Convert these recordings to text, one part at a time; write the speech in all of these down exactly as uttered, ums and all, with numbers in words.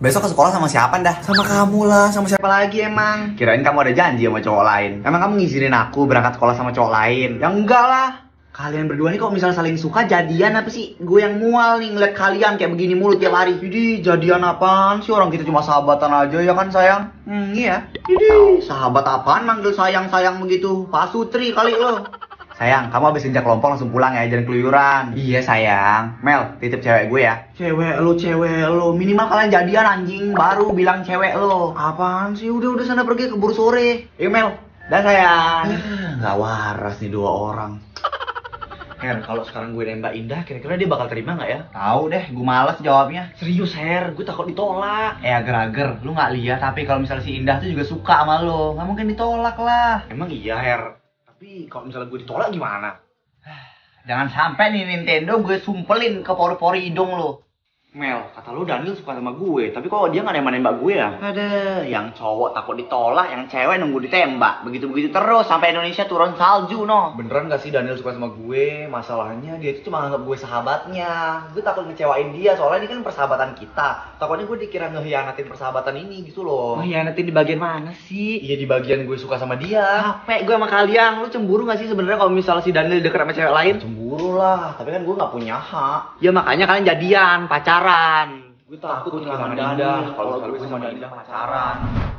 Besok ke sekolah sama siapa dah? Sama kamu lah, sama siapa lagi emang? Kirain kamu ada janji sama cowok lain. Emang kamu ngizinin aku berangkat sekolah sama cowok lain? Ya enggak lah. Kalian berdua nih kok misalnya saling suka jadian apa sih? Gue yang mual nih ngeliat kalian kayak begini mulu tiap hari. Jadi jadian apaan sih? Orang kita cuma sahabatan aja ya kan sayang? Hmm iya. Jadi sahabat apaan manggil sayang-sayang begitu? Pak Sutri kali lo. Sayang, kamu habis injak kelompok langsung pulang ya, jangan keluyuran. Iya sayang. Mel, titip cewek gue ya. Cewek lo, cewek lo. Minimal kalian jadian anjing, baru bilang cewek lo. Apaan sih? Udah udah sana pergi keburu sore. Yuk Mel. Dah sayang. Gak waras nih dua orang. Her, kalau sekarang gue nembak Indah, kira-kira dia bakal terima nggak ya? Tahu deh, gue males jawabnya. Serius Her, gue takut ditolak. Eh ager-ager, lu nggak lihat tapi kalau misalnya si Indah tuh juga suka sama lo, nggak mungkin ditolak lah. Emang iya Her. Tapi kalau misalnya gue ditolak gimana? Jangan sampai nih Nintendo gue sumpelin ke pori-pori hidung lo. Mel, kata lu Daniel suka sama gue, tapi kok dia nggak nembak-nembak gue ya? Ada, yang cowok takut ditolak, yang cewek nunggu ditembak. Begitu-begitu terus sampai Indonesia turun salju, no. Beneran gak sih Daniel suka sama gue? Masalahnya dia itu cuma anggap gue sahabatnya. Gue takut ngecewain dia, soalnya ini kan persahabatan kita. Takutnya gue dikira ngehianatin persahabatan ini gitu loh. Ngehianatin di bagian mana sih? Iya di bagian gue suka sama dia. Capek gue sama kalian. Lu cemburu gak sih sebenarnya kalau misalnya si Daniel deket sama cewek lain? Cemburu lah, tapi kan gue gak punya hak. Ya makanya kalian jadian, pacaran. Gue takut kehilangan Indah kalau gue sama Indah pacaran.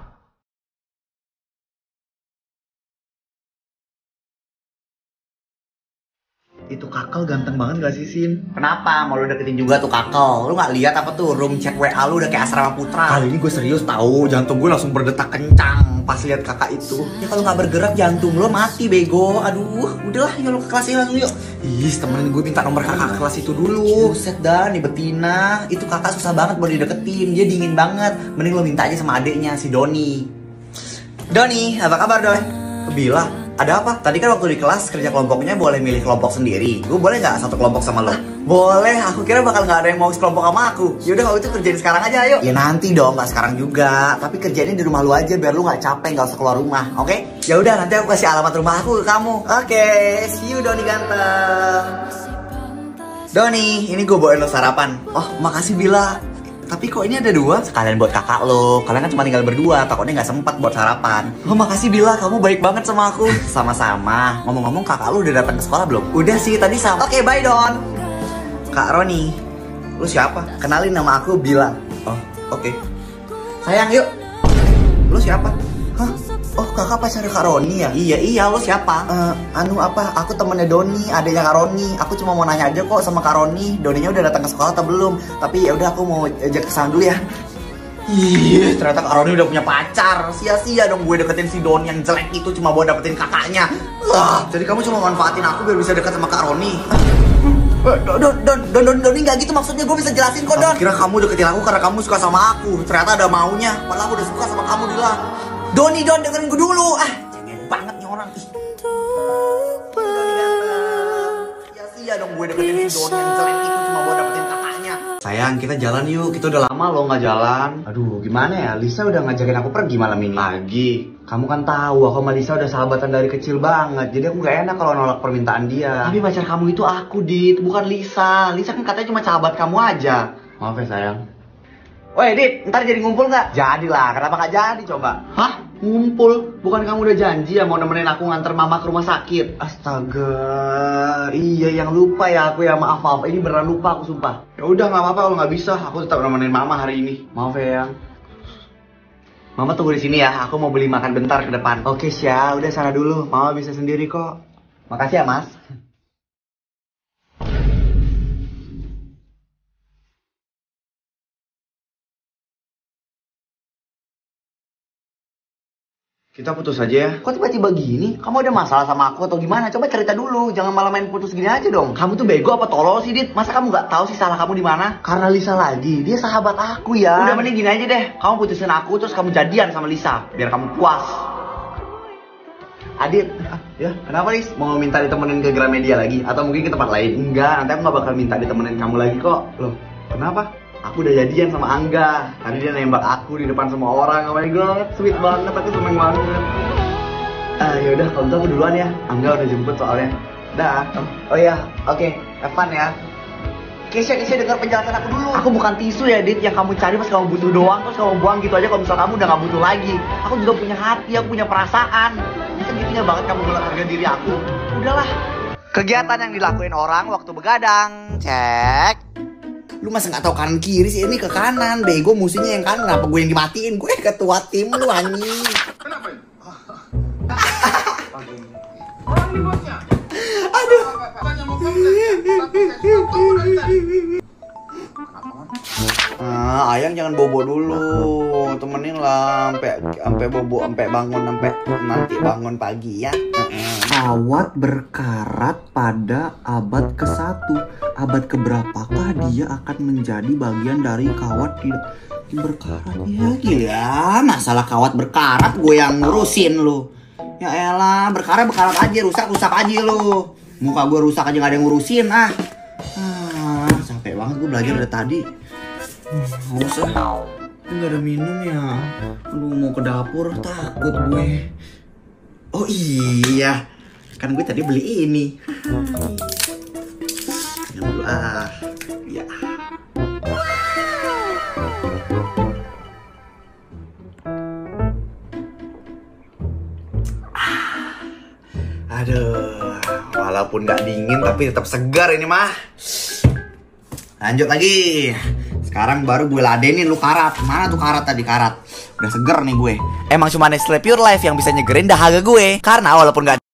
Itu Kakal ganteng banget gak sih Sin? Kenapa? Mau lu deketin juga tuh Kakal? Lu gak lihat apa tuh room chat W A lu udah kayak asrama putra? Kali ini gue serius tahu, jantung gue langsung berdetak kencang pas lihat kakak itu. Ya kalau nggak bergerak jantung lo mati bego. Aduh, udahlah yuk ke kelas ini langsung yuk. Ih, temenin gue minta nomor kakak ke kelas itu dulu. Buset dah, nih betina. Itu kakak susah banget buat dideketin, dia dingin banget. Mending lo minta aja sama adeknya si Doni. Doni, apa kabar Doi? Bila, ada apa? Tadi kan waktu di kelas kerja kelompoknya boleh milih kelompok sendiri. Gue boleh nggak satu kelompok sama lo? Boleh, aku kira bakal nggak ada yang mau sekelompok sama aku. Yaudah kalau itu kerjain sekarang aja, ayo. Ya nanti dong, nggak sekarang juga. Tapi kerjainnya di rumah lu aja biar lu nggak capek, nggak usah keluar rumah, oke? Okay? Ya udah, nanti aku kasih alamat rumah aku ke kamu. Oke, okay, see you Doni ganteng. Doni, ini gue bawain lo sarapan. Oh, makasih Bila. Tapi kok ini ada dua? Sekalian buat kakak lo. Kalian kan cuma tinggal berdua, takutnya nggak sempat buat sarapan. Oh makasih Bila, kamu baik banget sama aku. Sama-sama. Ngomong-ngomong kakak lo udah datang ke sekolah belum? Udah sih, tadi sama. Oke, okay, bye Don. Kak Roni, lu siapa? Kenalin nama aku Bila. Oh, oke. Okay. Sayang yuk. Lu siapa? Hah? Oh kakak pacarnya Kak Roni ya? Iya iya, lo siapa? Uh, anu apa, aku temennya Doni, adanya Kak Roni. Aku cuma mau nanya aja kok sama Kak Roni, Doninya udah datang ke sekolah atau belum? Tapi ya udah aku mau ajak kesana dulu ya. Ih, ternyata Kak Roni udah punya pacar. Sia-sia dong gue deketin si Doni yang jelek itu cuma buat dapetin kakaknya. Lah, jadi kamu cuma manfaatin aku biar bisa dekat sama Kak Roni. Don, don, don, don, don, Doni nggak gitu maksudnya, gue bisa jelasin kok Don. Aku kira kamu deketin aku karena kamu suka sama aku. Ternyata ada maunya, padahal aku udah suka sama kamu Dila. Doni, Don, dengerin gue dulu. Ah, cengeng banget nih orang. Ih. Sia-sia dong gue deketin si Doni yang jelek itu cuma buat dapetin kakaknya. Sayang, kita jalan yuk. Kita udah lama loh nggak jalan. Aduh, gimana ya? Lisa udah ngajakin aku pergi malam ini. Lagi. Kamu kan tahu aku sama Lisa udah sahabatan dari kecil banget. Jadi aku nggak enak kalau nolak permintaan dia. Tapi pacar kamu itu aku, Dit, bukan Lisa. Lisa kan katanya cuma sahabat kamu aja. Maaf ya sayang. Woi Dit, ntar jadi ngumpul nggak? Jadilah, kenapa nggak jadi coba? Hah? Ngumpul? Bukan kamu udah janji ya mau nemenin aku nganter mama ke rumah sakit? Astaga, iya yang lupa ya aku ya, maaf maaf. Ini beneran lupa aku sumpah. Ya udah nggak apa-apa kalau nggak bisa, aku tetap nemenin mama hari ini. Maaf ya yang. Mama tunggu di sini ya, aku mau beli makan bentar ke depan. Oke Syah, udah sana dulu, mama bisa sendiri kok. Makasih ya Mas. Kita putus aja ya. Kok tiba-tiba gini? Kamu ada masalah sama aku atau gimana? Coba cerita dulu. Jangan malah main putus gini aja dong. Kamu tuh bego apa tolol sih, Dit? Masa kamu nggak tahu sih salah kamu di mana? Karena Lisa lagi. Dia sahabat aku ya. Udah mending gini aja deh. Kamu putusin aku terus kamu jadian sama Lisa biar kamu puas. Adit, ya kenapa Lis? Mau minta ditemenin ke Gramedia lagi? Atau mungkin ke tempat lain? Enggak, nanti aku nggak bakal minta ditemenin kamu lagi kok. Loh, kenapa? Aku udah jadian sama Angga. Tadi dia nembak aku di depan semua orang. Oh my god, sweet banget, aku seneng banget. Ah yaudah, kalau gitu aku duluan ya. Angga udah jemput soalnya. Dah. Oh iya, oke, okay. Have fun ya. Kesha, Kesha dengar penjelasan aku dulu. Aku bukan tisu ya, Dit, yang kamu cari pas kamu butuh doang, terus kamu buang gitu aja kalau misal kamu udah gak butuh lagi. Aku juga punya hati, aku punya perasaan. Segitunya banget kamu nolak harga diri aku. Udahlah. Kegiatan yang dilakuin orang waktu begadang. Cek. Lu masa gak tahu kanan kiri sih, ini ke kanan. Bego musuhnya yang kanan, kenapa gue yang dimatiin? Gue ketua tim lu anjing. Kenapa ini? Orang di bosnya. Aduh. Ah, Ayang jangan bobo dulu, temenin lah, sampai sampai bobo, sampai bangun, sampai nanti bangun pagi ya. Kawat berkarat pada abad ke satu. Abad keberapakah dia akan menjadi bagian dari kawat di berkarat? Ya gila, masalah kawat berkarat gue yang ngurusin lu. Ya elah, berkarat berkarat aja, rusak rusak aja lu. Muka gue rusak aja gak ada yang ngurusin ah. Ah, capek banget gue belajar dari tadi. Haus ah. Ini gak ada minum ya. Aduh mau ke dapur takut gue. Oh iya, kan gue tadi beli ini. Yang dulu ah. Ya. Aduh, walaupun nggak dingin tapi tetap segar ini mah. Lanjut lagi. Sekarang baru gue ladenin lu karat. Mana tuh karat tadi karat? Udah seger nih gue. Emang cuma Nestle Pure Life yang bisa nyegerin dahaga gue. Karena walaupun nggak